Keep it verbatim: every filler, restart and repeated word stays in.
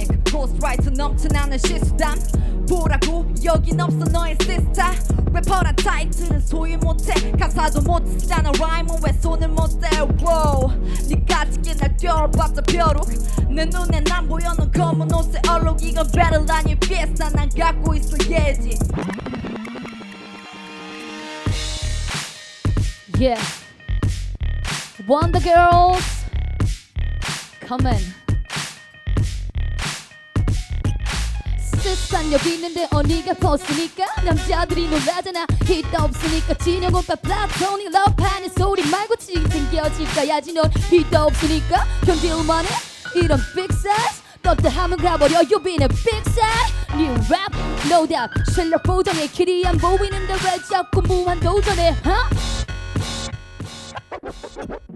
Sick 고스트라이트 넘쳐나는 시스템 보라고 여긴 없어 너의 시스타 래퍼란 타이틀은 소유 못해 가사도 못해 쓰잖아 라임은 왜 손을 못대 wow. 니가 지게 날 뛰어봤자 벼룩 내 눈엔 안 보여 넌 검은 옷에 얼룩 이건 battle 아니 fiesta 난 갖고 있어 예지 Yeah Wonder Girls Come in 스탄 여기 있는데 언니가 벗으니까 남자들이 놀라잖아 히트 없으니까 진영 오빠 플라토닉 러브하는 소리 말고 지금 생겨질까야지 넌 히트 없으니까 견딜만해 이런 big size 떳떳하면 가버려 You been a big size New rap no doubt 실력 보정에 길이 안 보이는데 왜 자꾸 무한 도전해 huh?